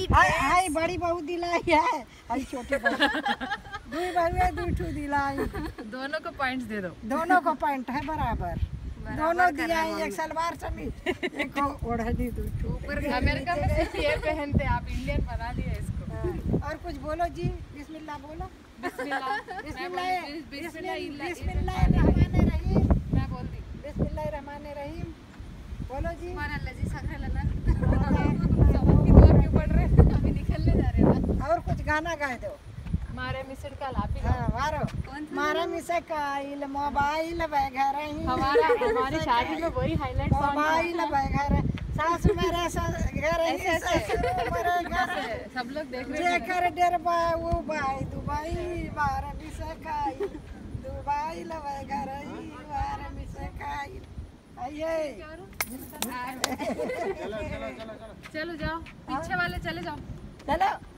हाय बड़ी बहू दिलाई है, हाय छोटी बहू दुई बहू है, दुई ठू दिलाई। दोनों को पॉइंट्स दे दो। दोनों को पॉइंट है बराबर। दोनों दिया है, एक सलवार समीज एक ओढ़नी दुई ठू। अमेरिका में सिर्फ ये पहनते, आप इंडियन बना दिए इसको। और कुछ बोलो जी, बिस्मिल्लाह बोलो। बिस्मिल्लाहिर्रहमानिर्रहीम। मैं बोल दी बिस्मिल्लाहिर्रहमानिर्रहीम बोलो जी। हमारा अल्लाह जी सखर लना सबक की दुआ क्यों पढ़ रहे हैं, अभी निकलने जा रहे हैं। और कुछ गाना गाए दो। मारे मिसड का लापी मारो मारा मिसे काइल मोबाइल वगैरह ही। हमारी शादी में वही हाईलाइट मोबाइल वगैरह सास मेरे घर ही ससुर मेरे घर। सब लोग देख रहे जे कर डर बाऊ बाई दुबई मारा मिसे काइल दुबई वगैरह ही मारा मिसे काइल। आइए चलो जाओ, पीछे वाले चले जाओ। चलो।